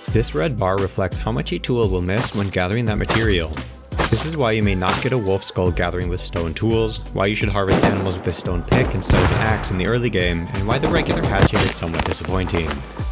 This red bar reflects how much a tool will miss when gathering that material. This is why you may not get a wolf skull gathering with stone tools, why you should harvest animals with a stone pick instead of an axe in the early game, and why the regular hatchet is somewhat disappointing.